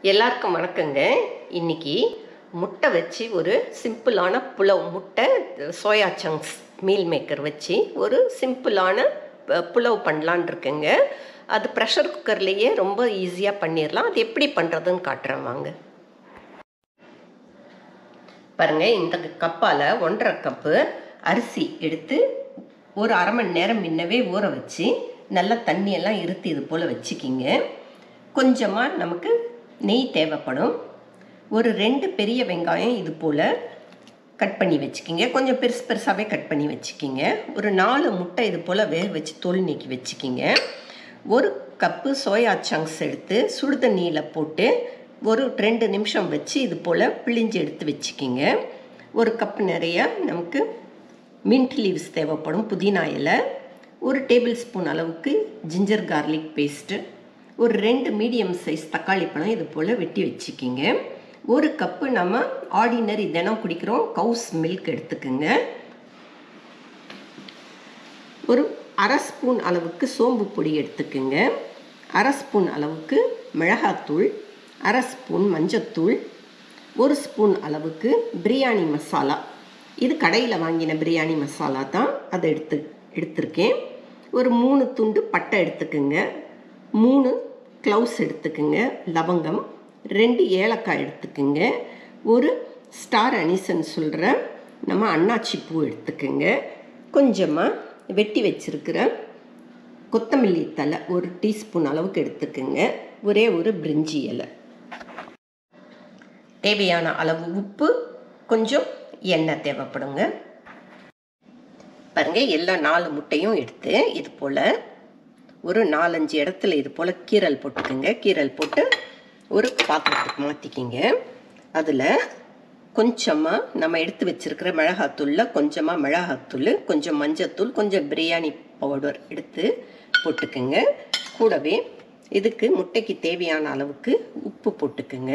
எல்லாருக்கும் வணக்கங்க. இன்னைக்கு முட்டை வச்சு ஒரு சிம்பிளான புலவ், முட்டை சோயா சங்க்ஸ் மீல் மேக்கர் வச்சு ஒரு சிம்பிளான புலவ் பண்ணலான் இருக்குங்க. அது ப்ரெஷர் குக்கர்லேயே ரொம்ப ஈஸியாக பண்ணிடலாம். அது எப்படி பண்ணுறதுன்னு காட்டுறேன் வாங்க. பாருங்கள், இந்த கப்பால் 1.5 கப்பு அரிசி எடுத்து ஒரு அரை மணி நேரம் முன்னவே ஊற வச்சு நல்லா தண்ணியெல்லாம் இருத்தி இது போல் வச்சுக்கிங்க. கொஞ்சமாக நமக்கு நெய் தேவைப்படும். ஒரு 2 பெரிய வெங்காயம் இது போல் கட் பண்ணி வச்சுக்கிங்க. கொஞ்சம் பெருசு பெருசாகவே கட் பண்ணி வச்சுக்கிங்க. ஒரு 4 முட்டை இது போல் வேக வச்சு தோல் நீக்கி வச்சுக்கிங்க. 1 கப்பு சோயா சங்க்ஸ் எடுத்து சுடு தண்ணியில் போட்டு ஒரு 2 நிமிஷம் வச்சு இது போல் பிழிஞ்சு எடுத்து வச்சுக்கிங்க. 1 கப்பு நிறைய நமக்கு மின்ட் லீவ்ஸ் தேவைப்படும், புதினா இலை. 1 டேபிள் ஸ்பூன் அளவுக்கு ஜிஞ்சர் கார்லிக் பேஸ்ட்டு. ஒரு 2 மீடியம் சைஸ் தக்காளி பழம் இது போல் வெட்டி வச்சுக்கிங்க. 1 கப்பு நம்ம ஆர்டினரி தினம் குடிக்கிறோம் கவுஸ் மில்க் எடுத்துக்குங்க. ஒரு அரை ஸ்பூன் அளவுக்கு சோம்பு பொடி எடுத்துக்குங்க. அரை ஸ்பூன் அளவுக்கு மிளகாத்தூள், அரை ஸ்பூன் மஞ்சத்தூள், 1 ஸ்பூன் அளவுக்கு பிரியாணி மசாலா. இது கடையில் வாங்கின பிரியாணி மசாலா தான், அதை எடுத்திருக்கேன். ஒரு 3 துண்டு பட்டை எடுத்துக்குங்க. 3 க்ளவுஸ் எடுத்துக்குங்க, லவங்கம். 2 ஏலக்காய் எடுத்துக்குங்க. ஒரு ஸ்டார் அனிசன் சொல்கிற நம்ம அன்னாச்சி பூ எடுத்துக்குங்க. கொஞ்சமாக வெட்டி வச்சிருக்கிற கொத்தமல்லி தழை 1 டீஸ்பூன் அளவுக்கு எடுத்துக்குங்க. ஒரே ஒரு பிரிஞ்சி இலை. தேவையான அளவு உப்பு, கொஞ்சம் எண்ணெய் தேவைப்படுங்க. பாருங்கள், எல்லா 4 முட்டையும் எடுத்து இது போல் ஒரு 4-5 இடத்துல இது போல் கீரல் போட்டுக்குங்க. கீரல் போட்டு ஒரு பாத்திரத்துக்கு மாற்றிக்கிங்க. அதில் கொஞ்சமாக நம்ம எடுத்து வச்சுருக்கிற மிளகாத்தூளில் கொஞ்சமாக மிளகாத்தூள், கொஞ்சம் மஞ்சத்தூள், கொஞ்சம் பிரியாணி பவுடர் எடுத்து போட்டுக்குங்க. கூடவே இதுக்கு முட்டைக்கு தேவையான அளவுக்கு உப்பு போட்டுக்குங்க.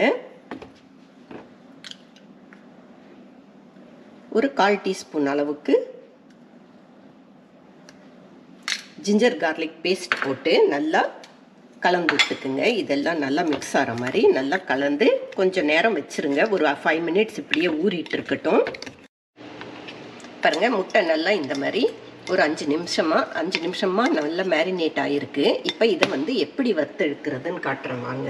ஒரு 1/4 டீஸ்பூன் அளவுக்கு ஜிஞ்சர் கார்லிக் பேஸ்ட் போட்டு நல்லா கலந்து விட்டுக்குங்க. இதெல்லாம் நல்லா மிக்ஸ் ஆகிற மாதிரி நல்லா கலந்து கொஞ்சம் நேரம் வச்சுருங்க. ஒரு 5 மினிட்ஸ் இப்படியே ஊறிட்டு இருக்கட்டும். பாருங்கள், முட்டை நல்லா இந்த மாதிரி ஒரு 5 நிமிஷமாக நல்லா மேரினேட் ஆகிருக்கு. இப்போ இதை எப்படி வறுத்தெடுக்கிறதுன்னு காட்டுறேன் வாங்க.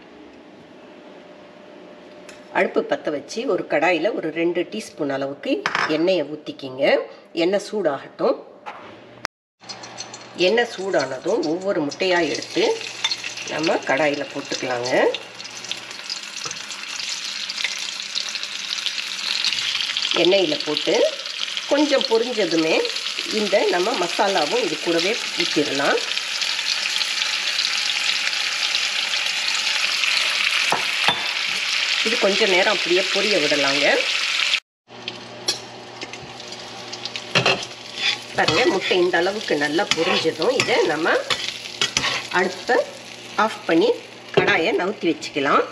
அடுப்பு பற்ற வச்சு ஒரு கடாயில் ஒரு 2 டீஸ்பூன் அளவுக்கு எண்ணெயை ஊற்றிக்கிங்க. எண்ணெய் சூடாகட்டும். எண்ணெய் சூடானதும் ஒவ்வொரு முட்டையாக எடுத்து நம்ம கடாயில் போட்டுக்கலாங்க. எண்ணெயில் போட்டு கொஞ்சம் பொரிஞ்சதுமே இந்த நம்ம மசாலாவும் இது கூடவே ஊற்றிடலாம். இது கொஞ்சம் நேரம் அப்படியே பொரிய விடலாங்க. பாருங்கள், முட்டை இந்த அளவுக்கு நல்லா பொரிஞ்சதும் இதை நம்ம அடுப்பை ஆஃப் பண்ணி கடாயை நவுத்தி வச்சுக்கலாம்.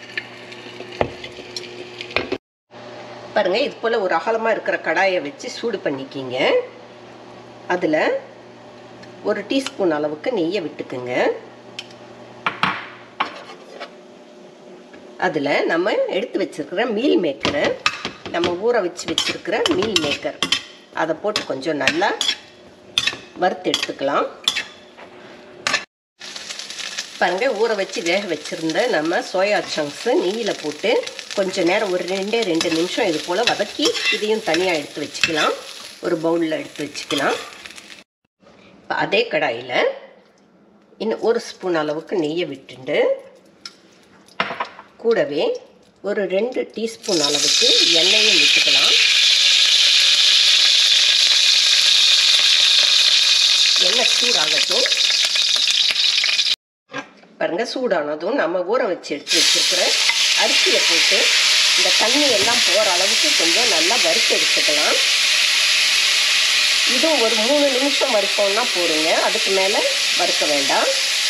பாருங்கள், இது போல் ஒரு அகலமாக இருக்கிற கடாயை வச்சு சூடு பண்ணிக்கிங்க. அதில் 1 டீஸ்பூன் அளவுக்கு நெய்யை விட்டுக்குங்க. அதில் நம்ம எடுத்து வச்சுருக்கிற மீல் மேக்கரை, நம்ம ஊற வச்சுருக்கிற மீல் மேக்கர், அதை போட்டு கொஞ்சம் நல்லா வறுத்து எடுத்துக்கலாம். பாருங்கள், ஊற வச்சு வேக வச்சுருந்த நம்ம சோயா சங்க்ஸு நெய்யில் போட்டு கொஞ்சம் நேரம் ஒரு 2 நிமிஷம் இது போல் வதக்கி இதையும் தனியாக எடுத்து வச்சுக்கலாம். ஒரு பவுலில் எடுத்து வச்சுக்கலாம். இப்போ அதே கடாயில் இன்னும் 1 ஸ்பூன் அளவுக்கு நெய்யை விட்டுண்டு கூடவே ஒரு 2 டீஸ்பூன் அளவுக்கு எண்ணெயும் விட்டுக்கலாம். எண்ணெய் சூடாகட்டும். பாருங்கள், சூடானதும் நம்ம ஊற வச்சு எடுத்து வச்சுருக்கிற அரிசியை போட்டு இந்த தண்ணி எல்லாம் போகிற அளவுக்கு கொஞ்சம் நல்லா வறுத்து எடுத்துக்கலாம். இதுவும் ஒரு 3 நிமிஷம் வறுக்கோன்னா போடுங்க, அதுக்கு மேலே வறுக்க வேண்டாம்.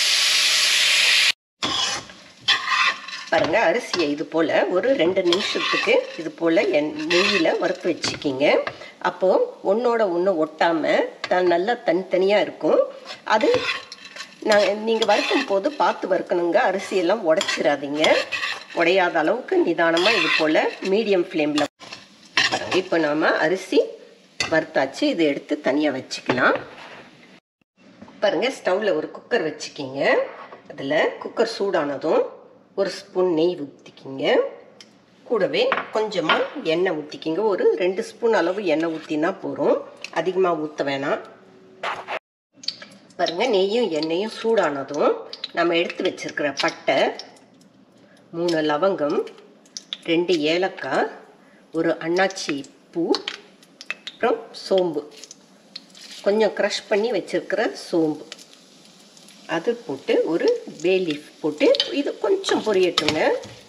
பாருங்கள், அரிசியை இது போல் ஒரு 2 நிமிஷத்துக்கு இது போல் நெய்யில் வறுத்து வச்சுக்கிங்க. அப்போது ஒன்றோட ஒன்று ஒட்டாமல் நல்லா தனித்தனியாக இருக்கும். அது நீங்கள் வறுக்கும் போது பார்த்து வறுக்கணுங்க. அரிசியெல்லாம் உடைச்சிடாதீங்க. உடையாத அளவுக்கு நிதானமாக இது போல் மீடியம் ஃப்ளேமில். இப்போ நாம் அரிசி வறுத்தாச்சு. இதை எடுத்து தனியாக வச்சுக்கலாம். பாருங்கள், ஸ்டவ்வில் ஒரு குக்கர் வச்சுக்கிங்க. அதில் குக்கர் சூடானதும் 1 ஸ்பூன் நெய் ஊற்றிக்கிங்க. கூடவே கொஞ்சமாக எண்ணெய் ஊற்றிக்கிங்க. ஒரு 2 ஸ்பூன் அளவு எண்ணெய் ஊற்றினா போதும், அதிகமாக ஊற்ற வேணாம். பாருங்கள், நெய்யும் எண்ணெயும் சூடானதும் நம்ம எடுத்து வச்சுருக்கிற பட்டை, 3 லவங்கம், 2 ஏலக்காய், ஒரு அன்னாச்சி பூ, அப்புறம் சோம்பு, கொஞ்சம் க்ரஷ் பண்ணி வச்சுருக்கிற சோம்பு அது போட்டு ஒரு பே லீஃப் போட்டு இது கொஞ்சம் பொரியட்டுங்க.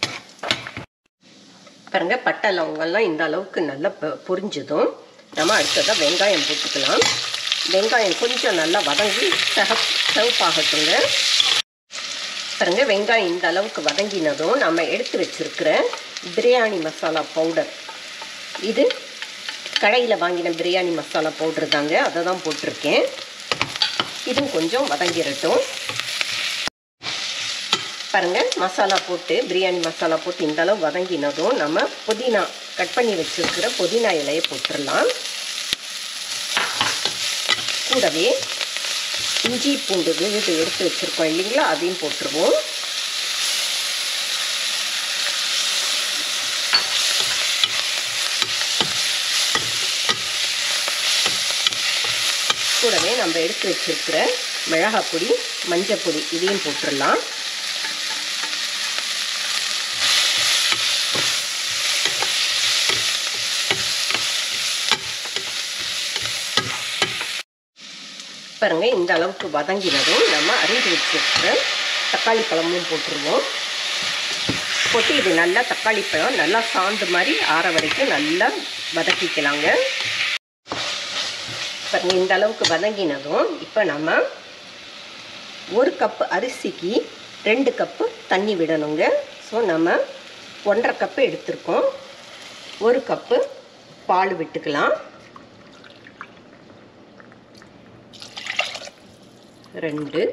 பாருங்கள், பட்டை லவங்கெல்லாம் இந்த அளவுக்கு நல்லா பொரிஞ்சதும் நம்ம அடுத்ததாக வெங்காயம் போட்டுக்கலாம். வெங்காயம் கொஞ்சம் நல்லா வதங்கி சிவப்பாகட்டுங்க. பாருங்கள், வெங்காயம் இந்த அளவுக்கு வதங்கினதும் நம்ம எடுத்து வச்சுருக்கிற பிரியாணி மசாலா பவுடர், இது கடையில் வாங்கின பிரியாணி மசாலா பவுடர் தாங்க, அதை தான் போட்டிருக்கேன். இதுவும் கொஞ்சம் வதங்கிடட்டும். பாருங்கள், மசாலா போட்டு பிரியாணி மசாலா போட்டு இந்த அளவு வதங்கினதும் நம்ம புதினா கட் பண்ணி வச்சுருக்கிற புதினா இலையை போட்டுடலாம். கூடவே இஞ்சி பூண்டு விழுது எடுத்து வச்சுருக்கோம் இல்லைங்களா, அதையும் போட்டுருவோம். கூடவே நம்ம எடுத்து வச்சுருக்கிற மிளகாய் பொடி, மஞ்சள் பொடி இதையும் போட்டுடலாம். பாருங்கள், இந்த அளவுக்கு வதங்கினதும் நம்ம அரிஞ்சு வச்சுருக்கிற தக்காளி பழமும் போட்டுருவோம். போட்டு இது நல்லா தக்காளி பழம் நல்லா சாந்து மாதிரி ஆற வரைக்கும் நல்லா வதக்கிக்கலாங்க. பாருங்கள், இந்த அளவுக்கு வதங்கினதும் இப்போ நம்ம 1 கப்பு அரிசிக்கு 2 கப்பு தண்ணி விடணுங்க. ஸோ நம்ம 1.5 கப்பு எடுத்துருக்கோம். 1 கப்பு பால் விட்டுக்கலாம். 2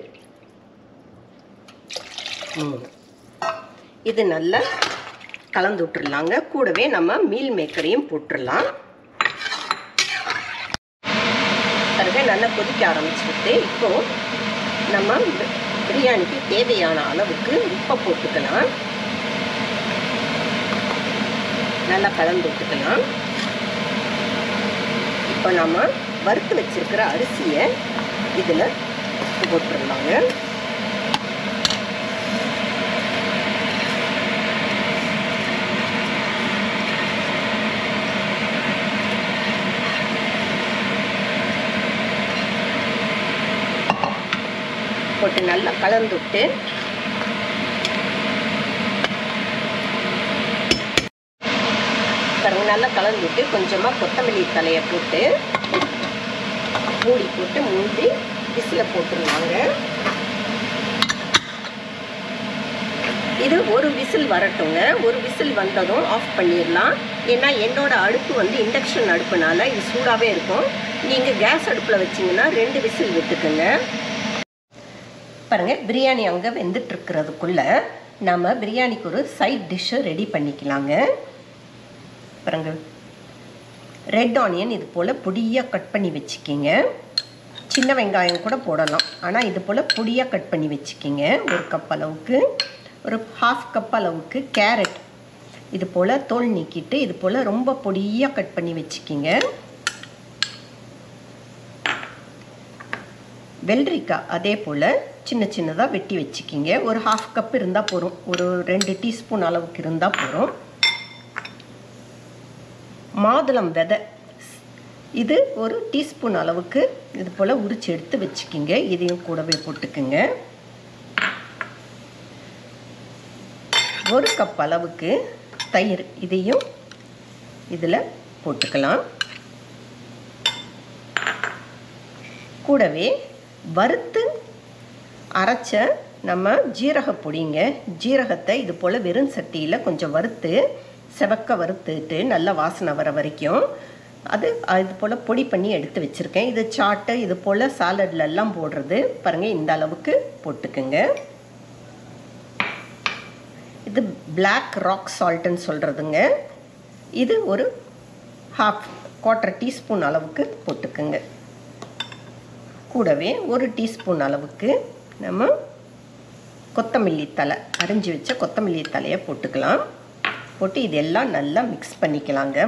3 இது நல்லா கலந்து விட்டுறலாங்க. கூடவே நம்ம மீல் மேக்கரையும் போட்டுடலாம். பாருங்க, நல்லா கொதிக்க ஆரம்பிச்சுட்டு இப்போ நம்ம பிரியாணிக்கு தேவையான அளவுக்கு உப்பை போட்டுக்கலாம். நல்லா கலந்து விட்டுக்கலாம். இப்போ நம்ம வறுத்து வச்சிருக்கிற அரிசியை இதில் போட்டுடலாங்க. போட்டு நல்லா கலந்து விட்டு நல்லா கலந்து விட்டு கொஞ்சமாக கொத்தமல்லி தலையை போட்டு மூடி போட்டு மூடி விசில் போட்டுருவாங்க. இது ஒரு விசில் வரட்டுங்க. ஒரு விசில் வந்ததும் ஆஃப் பண்ணிடலாம். ஏன்னா என்னோட அடுப்பு வந்து இண்டக்ஷன் அடுப்புனால இது சூடாகவே இருக்கும். நீங்கள் கேஸ் அடுப்பில் வச்சிங்கன்னா 2 விசில் விட்டுக்குங்க. பாருங்கள், பிரியாணி அங்கே வெந்துட்டுருக்கிறதுக்குள்ளே நம்ம பிரியாணிக்கு ஒரு சைட் டிஷ்ஷை ரெடி பண்ணிக்கலாங்க. பாருங்கள், ரெட் ஆனியன் இது போல் பொடியாக கட் பண்ணி வச்சுக்கிங்க. சின்ன வெங்காயம் கூட போடலாம், ஆனால் இது போல் பொடியாக கட் பண்ணி வச்சுக்கிங்க. 1 கப் அளவுக்கு, ஒரு 1/2 கப் அளவுக்கு கேரட் இது போல் தோல் நீக்கிட்டு இது போல் ரொம்ப பொடியாக கட் பண்ணி வச்சுக்கிங்க. வெள்ளரிக்காய் அதே போல் சின்ன சின்னதாக வெட்டி வச்சுக்கிங்க. ஒரு 1/2 கப் இருந்தால் போதும், ஒரு 2 டீஸ்பூன் அளவுக்கு இருந்தால் போதும். மாதுளம் விதை இது ஒரு டீஸ்பூன் அளவுக்கு இது போல் உரிச்சு எடுத்து வச்சுக்கிங்க. இதையும் கூடவே போட்டுக்குங்க. 1 கப் அளவுக்கு தயிர் இதையும் இதில் போட்டுக்கலாம். கூடவே வறுத்து அரைச்ச நம்ம ஜீரக பொடிங்க. ஜீரகத்தை இது போல் வெறும் சட்டியில் கொஞ்சம் வறுத்து செவக்க வறுத்துட்டு நல்லா வாசனை வர வரைக்கும் அது போல் பொடி பண்ணி எடுத்து வச்சுருக்கேன். இது சாட்டு இது போல் சாலட்லெல்லாம் போடுறது பாருங்கள். இந்த அளவுக்கு போட்டுக்குங்க. இது பிளாக் ராக் சால்ட்டுன்னு சொல்கிறதுங்க. இது ஒரு quarter டீஸ்பூன் அளவுக்கு போட்டுக்குங்க. கூடவே 1 டீஸ்பூன் அளவுக்கு நம்ம கொத்தமல்லி தழை, அரிஞ்சு வச்ச கொத்தமல்லி தழையை போட்டுக்கலாம். போட்டு இதெல்லாம் நல்லா மிக்ஸ் பண்ணிக்கலாங்க.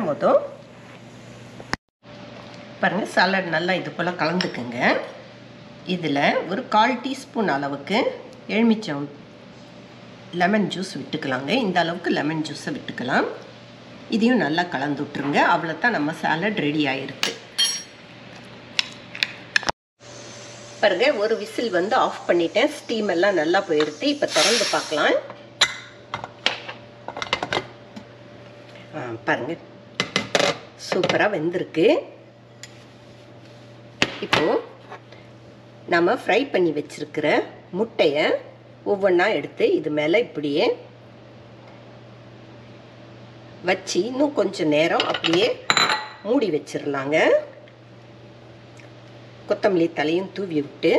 பாருங்கள், சாலட் நல்லா இது போல் கலந்துக்குங்க. இதில் ஒரு 1/4 டீஸ்பூன் அளவுக்கு எலுமிச்சம் லெமன் ஜூஸ் விட்டுக்கலாங்க. இந்த அளவுக்கு லெமன் ஜூஸை விட்டுக்கலாம். இதையும் நல்லா கலந்து விட்டுருங்க. அவ்வளோதான், நம்ம சாலட் ரெடி ஆகிருக்கு. பாருங்க, ஒரு விசில் வந்து ஆஃப் பண்ணிட்டேன். ஸ்டீம் எல்லாம் நல்லா போயிடுது. இப்போ திறந்து பார்க்கலாம். பாருங்க, சூப்பராக வெந்திருக்கு. இப்போது நம்ம ஃப்ரை பண்ணி வச்சிருக்கிற முட்டையை ஒவ்வொன்றா எடுத்து இது மேலே இப்படியே வச்சு இன்னும் கொஞ்சம் நேரம் அப்படியே மூடி வச்சிடலாங்க. கொத்தமல்லி தலையும் தூவி விட்டு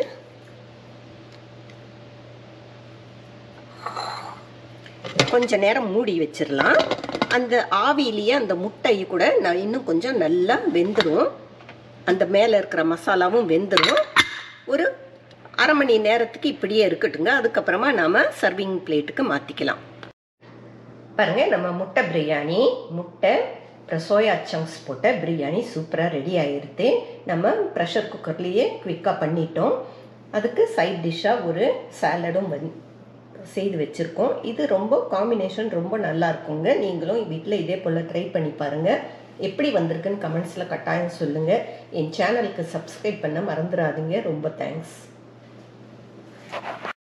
கொஞ்ச நேரம் மூடி வச்சிடலாம். அந்த ஆவியிலேயே அந்த முட்டையை கூட நான் இன்னும் கொஞ்சம் நல்லா வெந்துடும். அந்த மேலே இருக்கிற மசாலாவும் வெந்துடும். ஒரு அரை மணி நேரத்துக்கு இப்படியே இருக்கட்டுங்க. அதுக்கப்புறமா நாம் சர்விங் பிளேட்டுக்கு மாற்றிக்கலாம். பாருங்கள், நம்ம முட்டை பிரியாணி, முட்டை அப்புறம் சோயா சங்க்ஸ் போட்ட பிரியாணி சூப்பராக ரெடி ஆகிடுது. நம்ம ப்ரெஷர் குக்கர்லேயே குவிக்காக பண்ணிட்டோம். அதுக்கு சைட் டிஷ்ஷாக ஒரு சாலடும் செய்து வச்சுருக்கோம். இது ரொம்ப காம்பினேஷன் ரொம்ப நல்லா இருக்குங்க. நீங்களும் வீட்டில் இதே போல் ட்ரை பண்ணி பாருங்கள். எப்படி வந்திருக்குன்னு கமெண்ட்ஸில் கட்டாயம் சொல்லுங்கள். என் சேனலுக்கு சப்ஸ்கிரைப் பண்ண மறந்துடாதீங்க. ரொம்ப தேங்க்ஸ்.